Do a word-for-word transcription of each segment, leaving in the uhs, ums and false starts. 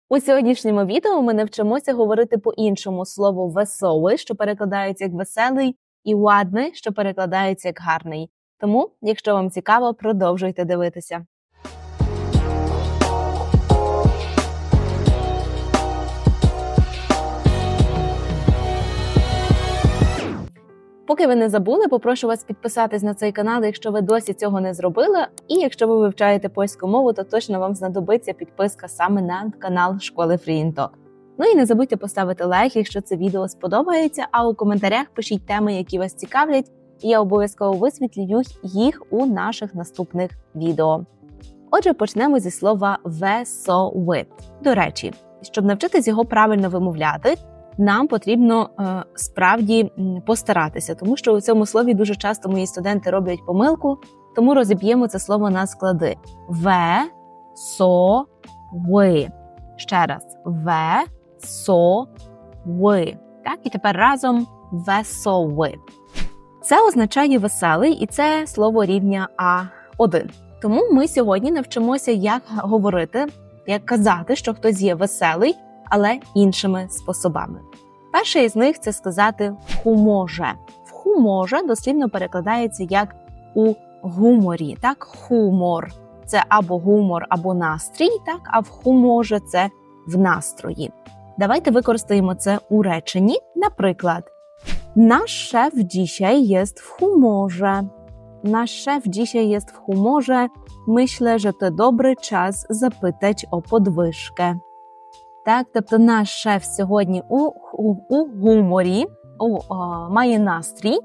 У сьогоднішньому відео ми навчимося говорити по-іншому слово «веселий», що перекладається як «веселий», і «ладний», що перекладається як «гарний». Тому, якщо вам цікаво, продовжуйте дивитися. Поки ви не забули, попрошу вас підписатись на цей канал, якщо ви досі цього не зробили. І якщо ви вивчаєте польську мову, то точно вам знадобиться підписка саме на канал Школи FreeInTalk. Ну і не забудьте поставити лайк, якщо це відео сподобається, а у коментарях пишіть теми, які вас цікавлять, і я обов'язково висвітлюю їх у наших наступних відео. Отже, почнемо зі слова «веселий». До речі, щоб навчитись його правильно вимовляти, нам потрібно е, справді постаратися, тому що у цьому слові дуже часто мої студенти роблять помилку, тому розіб'ємо це слово на склади. Ве-со-ви. Ще раз. Ве-со-ви. Так, і тепер разом веселий. Це означає веселий, і це слово рівня а один. Тому ми сьогодні навчимося, як говорити, як казати, що хтось є веселий, але іншими способами. Перший із них – це сказати «в хуморze». «В хуморze» дослівно перекладається як «у гуморі». Так, хумор – це або гумор, або настрій, так, а в хуморze – це в настрої. Давайте використаємо це у реченні. Наприклад, «Nasz szef dzisiaj jest w humorze». «Nasz szef dzisiaj jest w humorze». Myślę, że to dobry czas zapytać o podwyżkę. Так, тобто наш шеф сьогодні у, у, у гуморі, у, о, має настрій.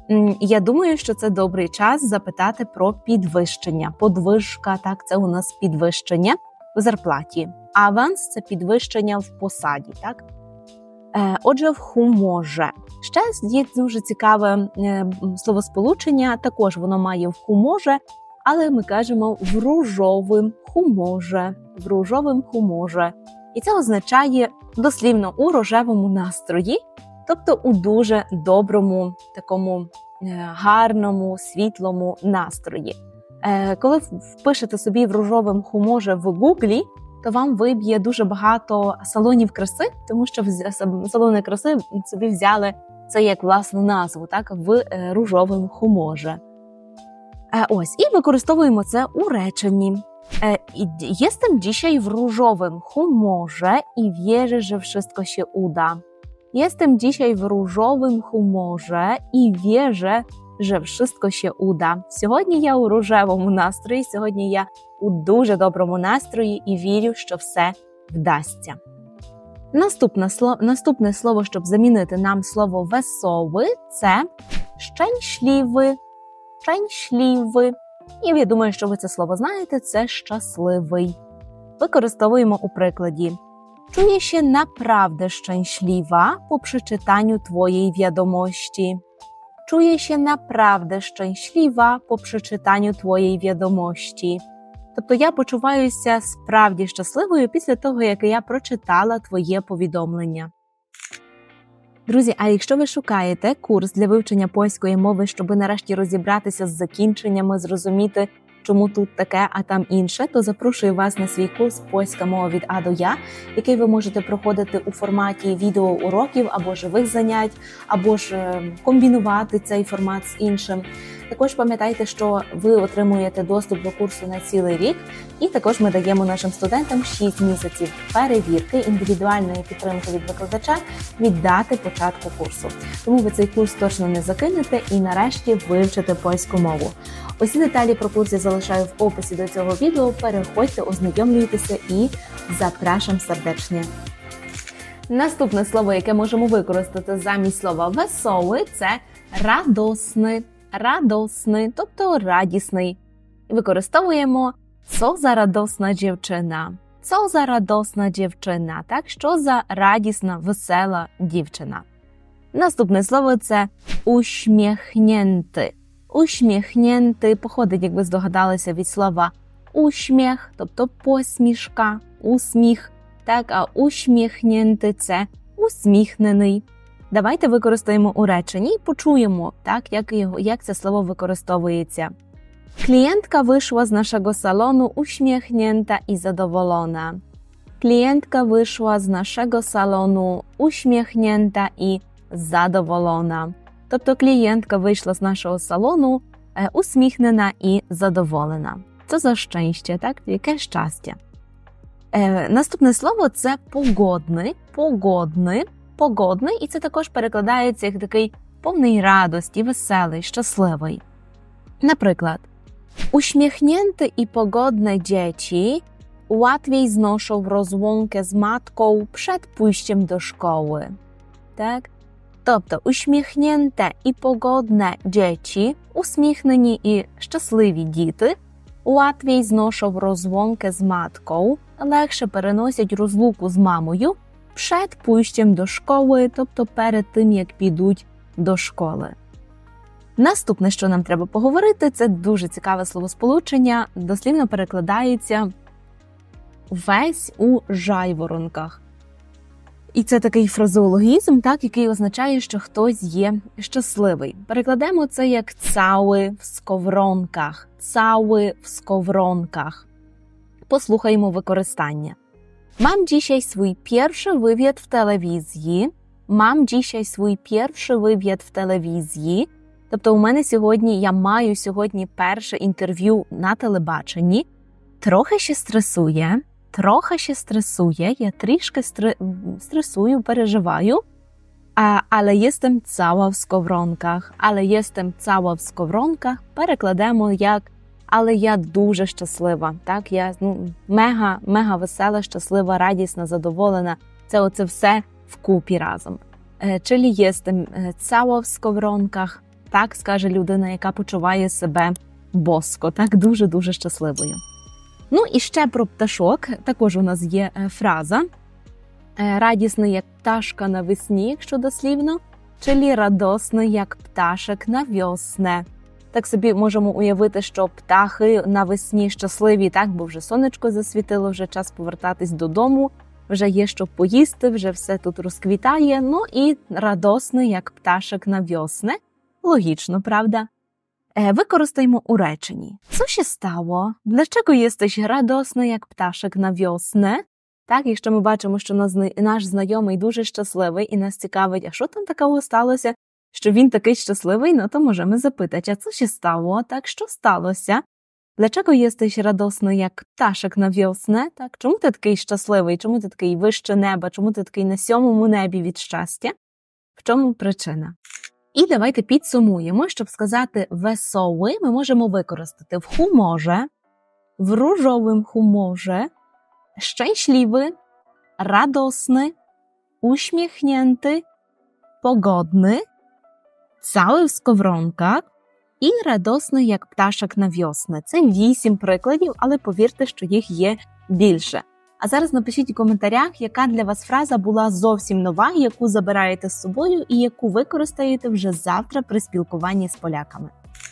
Я думаю, що це добрий час запитати про підвищення. Подвижка, так, це у нас підвищення в зарплаті. Аванс – це підвищення в посаді, так? Е, отже, в хуморze. Ще є дуже цікаве е, словосполучення, також воно має в хуморze, але ми кажемо в ружовим хуморze, в ружовим хуморze. І це означає дослівно у рожевому настрої, тобто у дуже доброму, такому гарному, світлому настрої. Коли впишете собі в рожевому хуморze в Гуглі, то вам виб'є дуже багато салонів краси, тому що салони краси собі взяли це як власну назву, так, в рожевому хуморze. Ось, і використовуємо це у реченні. Jestem dzisiaj w różowym humorze i wierzę, że wszystko się uda. Jestem dzisiaj w różowym humorze i wierzę, że wszystko się uda. Сьогодні я у рожевому настрої, сьогодні я у дуже доброму настрої і вірю, що все вдасться. Наступне слово, наступне слово, щоб замінити нам слово «веселий», це «щенśliwy», «щенśliwy». І я думаю, що ви це слово знаєте, це «щасливий». Використовуємо у прикладі. Czuję się naprawdę szczęśliwa po przeczytaniu twojej wiadomości. Czuję się naprawdę szczęśliwa po przeczytaniu twojej wiadomości. Тобто я почуваюся справді щасливою після того, як я прочитала твоє повідомлення. Друзі, а якщо ви шукаєте курс для вивчення польської мови, щоб нарешті розібратися з закінченнями, зрозуміти, чому тут таке, а там інше, то запрошую вас на свій курс «Польська мова від А до Я», який ви можете проходити у форматі відеоуроків або живих занять, або ж комбінувати цей формат з іншим. Також пам'ятайте, що ви отримуєте доступ до курсу на цілий рік, і також ми даємо нашим студентам шість місяців перевірки, індивідуальної підтримки від викладача від дати початку курсу. Тому ви цей курс точно не закинете і нарешті вивчите польську мову. Усі деталі про курс я залишаю в описі до цього відео, переходьте, ознайомлюйтеся і запрошую сердечно. Наступне слово, яке можемо використати замість слова «веселий» – це «радосний». Радосний, тобто радісний. Використовуємо «co za radosna dziewczyna». «Co za radosna dziewczyna», так, що за радісна, весела дівчина. Наступне слово – це «uśmiechnięty». «Uśmiechnięty» походить, як ви здогадалися, від слова «uśmiech», тобто посмішка, усміх, так, а «uśmiechnięty» – це усміхнений. Давайте використаємо у реченні і почуємо, так, як, його, як це слово використовується. Klientka wyszła z naszego salonu uśmiechnięta i zadowolona. Klientka wyszła z naszego salonu uśmiechnięta i zadowolona. Тобто клієнтка вийшла з нашого салону е, усміхнена і задоволена. Це за щастя, так? Яке щастя. Е, наступне слово – це погодний, погодний, погодний, і це також перекладається як такий повний радості, веселий, щасливий. Наприклад, uśmiechnięte i pogodne dzieci łatwiej znoszą rozłąkę z matką przed pójściem do szkoły. Так? Тобто, uśmiechnięte і погодне dzieci, усміхнені і щасливі діти, łatwiej znoszą rozłąkę z matką, легше переносять розлуку з мамою przed pójściem do szkoły, тобто перед тим, як підуть до школи. Наступне, що нам треба поговорити, це дуже цікаве словосполучення, дослівно перекладається «весь у жайворонках». І це такий фразеологізм, так, який означає, що хтось є щасливий. Перекладемо це як «cały w skowronkach», «cały w skowronkach». Послухаємо використання. Mam dzisiaj swój pierwszy wywiad w telewizji. Mam dzisiaj swój pierwszy wywiad w telewizji. Тобто у мене сьогодні, я маю сьогодні перше інтерв'ю на телебаченні. Трохи ще стресує, трохи ще стресує, я трішки стр... стресую, переживаю, а, але jestem cała w skowronkach, але jestem cała w skowronkach перекладемо як але я дуже щаслива, так, я ну, мега, мега весела, щаслива, радісна, задоволена, це оце все вкупі разом. Czyli jestem cała w skowronkach, так скаже людина, яка почуває себе боско, так, дуже-дуже щасливою. Ну і ще про пташок, також у нас є фраза радісний, як пташка навесні, якщо дослівно, czyli радосний, як пташек на вьосне. Так собі можемо уявити, що птахи навесні щасливі, так, бо вже сонечко засвітило, вже час повертатись додому, вже є що поїсти, вже все тут розквітає, ну і радосний, як пташек на вьосне. Логічно, правда? Використаємо у реченні. Co się stało? Dlaczego jesteś radosny, jak ptaszek na wiosnę? Так, якщо ми бачимо, що наш знайомий дуже щасливий і нас цікавить, а що там такого сталося, що він такий щасливий, ну то можемо запитати, а co się stało? Так, що сталося? Dlaczego jesteś radosny, jak ptaszek na wiosnę? Так, чому ти такий щасливий? Чому ти такий вище неба? Чому ти такий на сьомому небі від щастя? В чому причина? І давайте підсумуємо, щоб сказати «весоły» ми можемо використати в хуморze, в różowym humorze, szczęśliwy, radosny, uśmiechnięty, pogodny, cały w skowronkach і радосний, як пташок на вьосни. Це вісім прикладів, але повірте, що їх є більше. А зараз напишіть у коментарях, яка для вас фраза була зовсім нова, яку забираєте з собою і яку використаєте вже завтра при спілкуванні з поляками.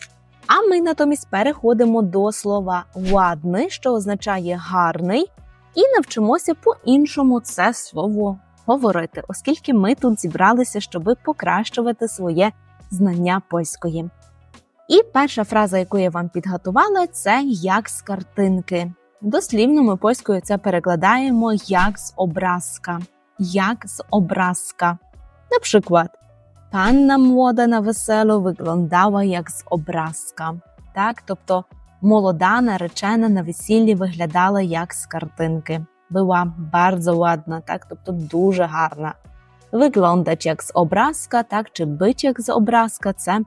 А ми натомість переходимо до слова «ładny», що означає «гарний», і навчимося по-іншому це слово говорити, оскільки ми тут зібралися, щоб покращувати своє знання польської. І перша фраза, яку я вам підготувала, це «як з картинки». Дослівно ми польською це перекладаємо як з образка. Як з образка. Наприклад, панна мłoda на весело виглядала як з образка. Так, тобто молода наречена на весіллі виглядала як з картинки. Була bardzo ładna, так, тобто дуже гарна. Виглядати як з образка, так, чи бити як з образка – це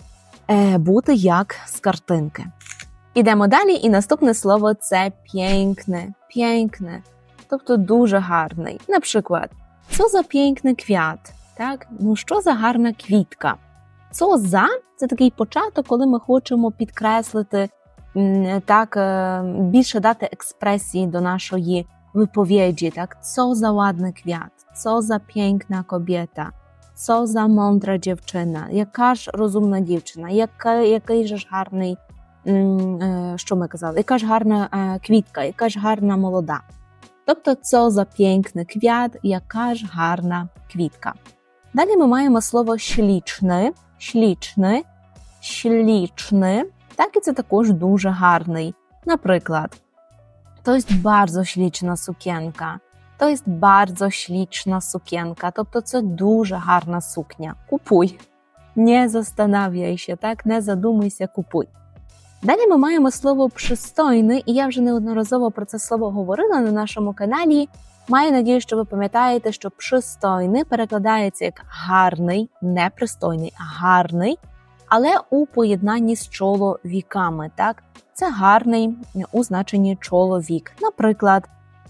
е, бути як з картинки. Ідемо далі, і наступне слово – це piękny, piękny, тобто дуже гарний. Наприклад, co za piękny kwiat, так? Ну, що за гарна квітка? Co za – це такий початок, коли ми хочемо підкреслити, так, більше дати експресії до нашої виповіді, так? Co za ładny kwiat, co za piękna kobieta, co za mądra dziewczyna, яка ж розумна дівчина, яка, який же ж гарний, що ми казали, яка ж гарна квітка, яка ж гарна молода. Тобто, co za piękny kwiat, яка ж гарна квітка. Далі ми маємо слово śliczny, śliczny, śliczny, так, і це також дуже гарний. Наприклad, to jest bardzo śliczna sukienka, To jest bardzo śliczna sukienka, тобто це дуже гарна сукня. Купуй. Не застanawiaj się, так? Не задумуйся, купуй. Далі ми маємо слово «пристойний», і я вже неодноразово про це слово говорила на нашому каналі. Маю надію, що ви пам'ятаєте, що «пристойний» перекладається як «гарний», не «пристойний», а «гарний», але у поєднанні з чоловіками, так? Це «гарний» у значенні «чоловік». Наприклад,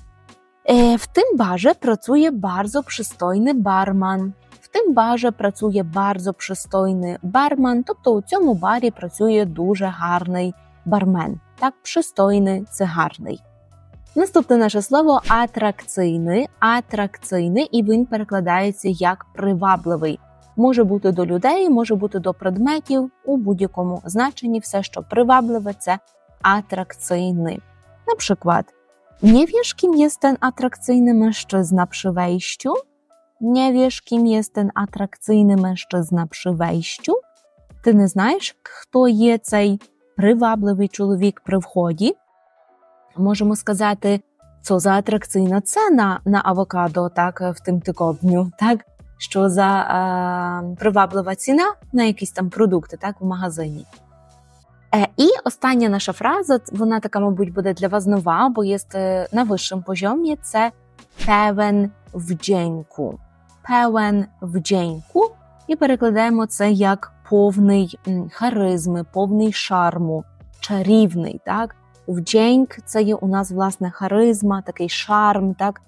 в tym barze pracuje bardzo przystojny barman. В tym barze pracuje bardzo przystojny barman, тобто у цьому барі працює дуже гарний бармен. Так, пристойний – це гарний. Наступне наше слово атракційний. Атракційний, і він перекладається як привабливий. Може бути до людей, може бути до предметів, у будь-якому значенні все, що привабливе – це атракційний. Наприклад, nie wiesz, kim jest ten atrakcyjny mężczyzna przy wejściu? Nie wiesz, kim jest ten atrakcyjny mężczyzna przy wejściu? Ти не знаєш, хто є цей привабливий чоловік при вході? Можемо сказати, co za atrakcyjna cena na awokado, так, в тим тижню, так? Що за е, приваблива ціна на якісь там продукти, так, в магазині. E, I остання наша фраза, вона така, мабуть, буде для вас нова, бо є на вищому poziomie, це pełen wdzięku. Pełen wdzięku. І перекладаємо це як повний харизми, повний шарму, чарівний, так? Вдзеньк – це є у нас, власне, харизма, такий шарм, так?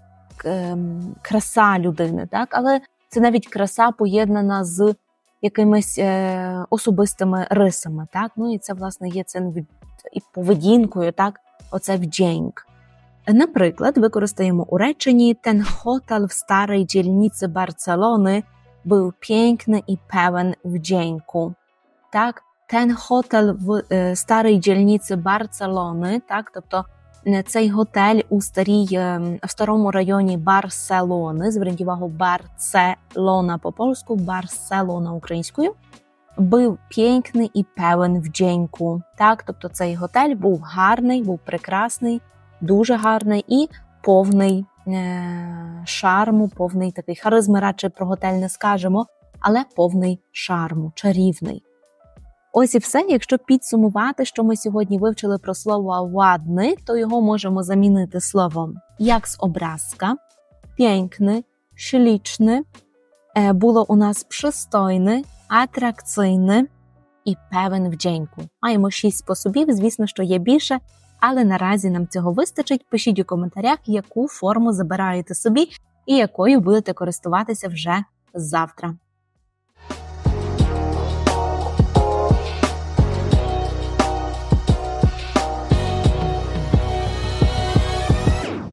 Краса людини, так? Але це навіть краса поєднана з якимись е, особистими рисами, так? Ну і це, власне, є це і поведінкою, так? Оце вдзеньк. Наприклад, використаємо у реченні «Ten hotel w starej dzielnicy Barcelony był piękny i pełen wdzięku». Так? «Ten hotel в е, старій dzielnicy Барселони», так? Тобто цей готель у старій, в старому районі Барселони, зверніть увагу, Барселона по-польську, Барселона українською, був пєнкний і певен вдзеньку. Так, тобто цей готель був гарний, був прекрасний, дуже гарний і повний е- шарму, повний такий харизми, радше про готель не скажемо, але повний шарму, чарівний. Ось і все. Якщо підсумувати, що ми сьогодні вивчили про слово «ładny», то його можемо замінити словом як з образка, piękny, śliczny, було у нас przystojny, атракційний і pełen wdzięku. Маємо шість способів, звісно, що є більше, але наразі нам цього вистачить. Пишіть у коментарях, яку форму забираєте собі і якою будете користуватися вже завтра.